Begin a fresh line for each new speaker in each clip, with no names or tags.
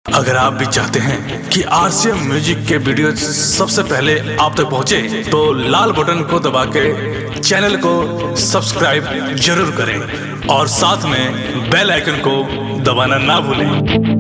अगर आप भी चाहते हैं कि आरसीएम म्यूजिक के वीडियो सबसे पहले आप तक पहुंचे, तो लाल बटन को दबा के चैनल को सब्सक्राइब जरूर करें और साथ में बेल आइकन को दबाना ना भूलें।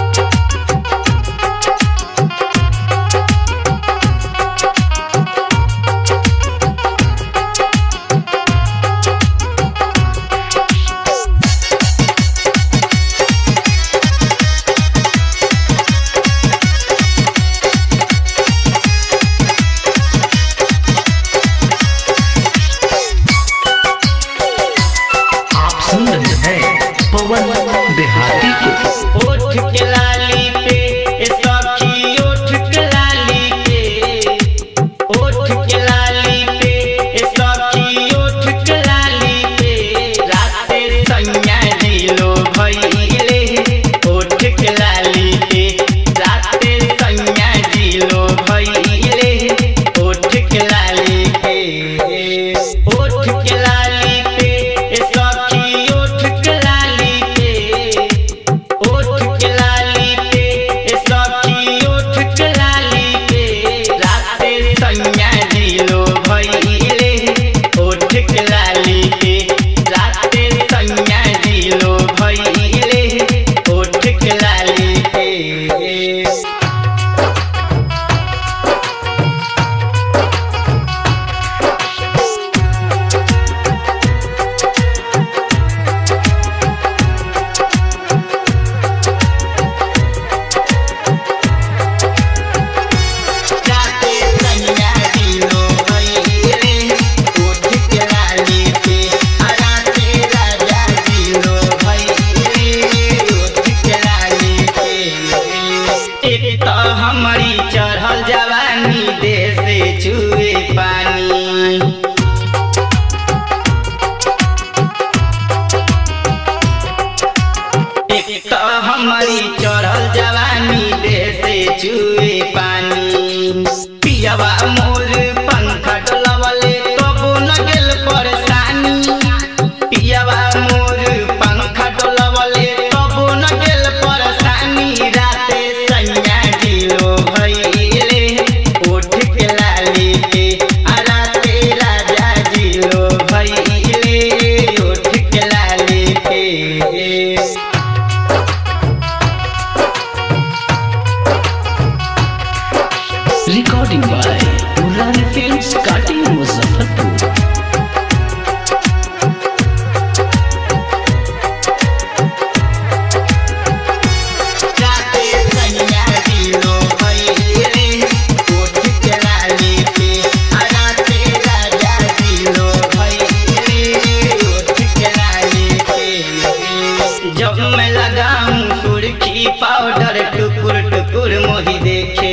देहाती को ओठ के लाली पे सखी, ओठ के लाली पे, ओठ के लाली पे सखी, ओठ के लाली पे राते सैया दिलो भइले। ओठ के लाली पे राते सैया दिलो भइले। ओठ के लाली पे, ओठ के लाली पे सखी, ओठ के लाली ओठ के लाली पे सखी, ओठ के लाली पे राते सैया दिलो भइले। ओठ के लाली पे राते सैया दिलो भइले। ओठ के लाली पे हमारी चढ़ल जवानी देह से छुए पानी। एक तो हमारी चढ़ल जवानी देह से छुए पानी। पियवा मोर पंखा डोलावले तबो न गेल परेशानी। पियवा मोर पंखा डोलावले तबो न गेल परेशानी। राते सैया दिलो भइले। ओठ के लाली पे राते राजा दिलो भइले। ओठ के लाली पे recording by Murari films, Kati, Muzaffarpur. जब मैं लगाऊं सुर्खी पाउडर टुकुर टुकुर मोही देखे।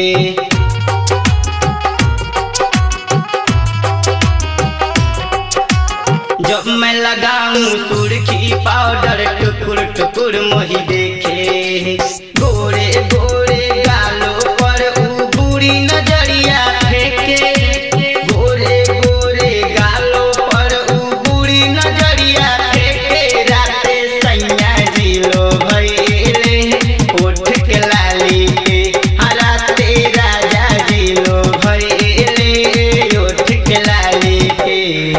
जब मैं लगाऊं सुर्खी पाउडर टुकुर टुकुर मोही देखे। गोरे गोरे गालों पर ऊ बुरी नजरिया फेंके। गोरे गोरे गालों पर ऊ बुरी नजरिया फेंके। राते सैया दिलो भइले। ओठ के लाली पे राते राजा दिलो भइले। ओठ के लाली पे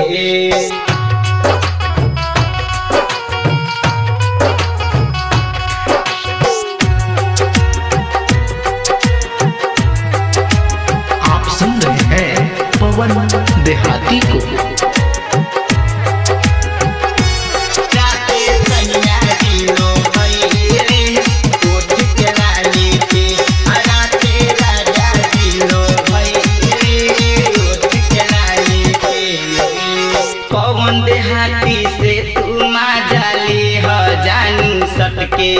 देहाती को राते सैया दिलो भइले। ओठ के लाली पे राते राजा दिलो भइले। ओठ के लाली पे कौन देहाती से तू माजाली ह जानू सटके।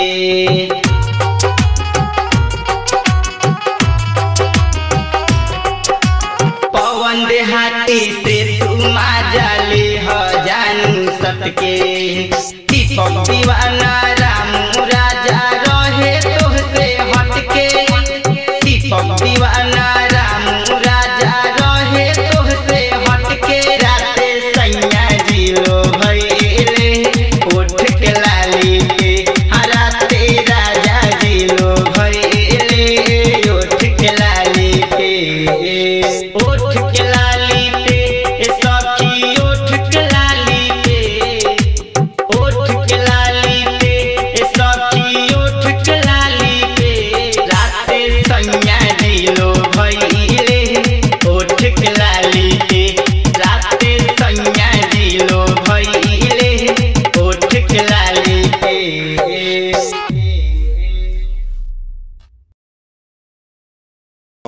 पवन देहाती से तू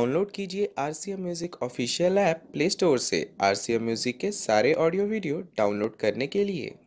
डाउनलोड कीजिए RCM music official app play store से। RCM म्यूजिक के सारे ऑडियो वीडियो डाउनलोड करने के लिए